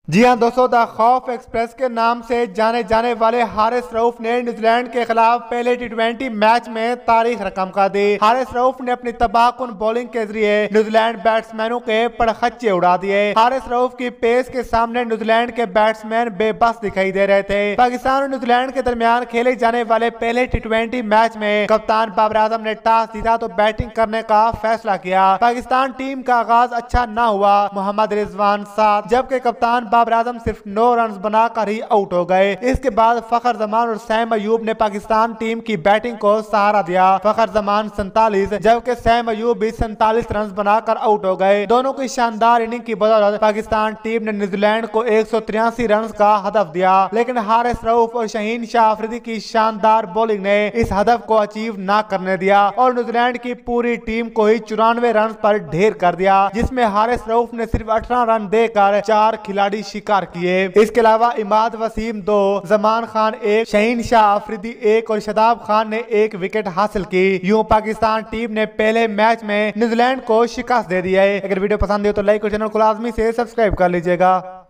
जी हाँ दोस्तों, द खौफ एक्सप्रेस के नाम से जाने जाने वाले हारिस रऊफ ने न्यूजीलैंड के खिलाफ पहले टी20 मैच में तारीख रकम कर दी। हारिस रऊफ ने अपनी तबाहकुन बॉलिंग के जरिए न्यूजीलैंड बैट्समैनों के पड़खच्चे उड़ा दिए। हारिस रऊफ की पेस के सामने न्यूजीलैंड के बैट्समैन बेबस दिखाई दे रहे थे। पाकिस्तान और न्यूजीलैंड के दरमियान खेले जाने वाले पहले टी20 मैच में कप्तान बाबर आजम ने टॉस जीता तो बैटिंग करने का फैसला किया। पाकिस्तान टीम का आगाज अच्छा न हुआ। मोहम्मद रिजवान 7 जबकि कप्तान बाबर आजम सिर्फ 9 रन बनाकर ही आउट हो गए। इसके बाद फखर जमान और सैम अयूब ने पाकिस्तान टीम की बैटिंग को सहारा दिया। फखर जमान 47 जबकि सैम अयूब भी 47 रन बनाकर आउट हो गए। दोनों की शानदार इनिंग की बदौलत पाकिस्तान टीम ने न्यूजीलैंड को 183 रन का हदफ दिया, लेकिन हारिस रऊफ और शहीन शाह अफरीदी की शानदार बॉलिंग ने इस हदफ को अचीव न करने दिया और न्यूजीलैंड की पूरी टीम को ही 94 रन पर ढेर कर दिया, जिसमें हारिस रऊफ ने सिर्फ 18 रन देकर 4 खिलाड़ी शिकार किए। इसके अलावा इमाद वसीम 2, जमान खान 1, शहीन शाह अफरीदी 1 और शदाब खान ने 1 विकेट हासिल की। यूं पाकिस्तान टीम ने पहले मैच में न्यूजीलैंड को शिकस्त दे दी है। अगर वीडियो पसंद हो तो लाइक और चैनल को लाजमी से सब्सक्राइब कर लीजिएगा।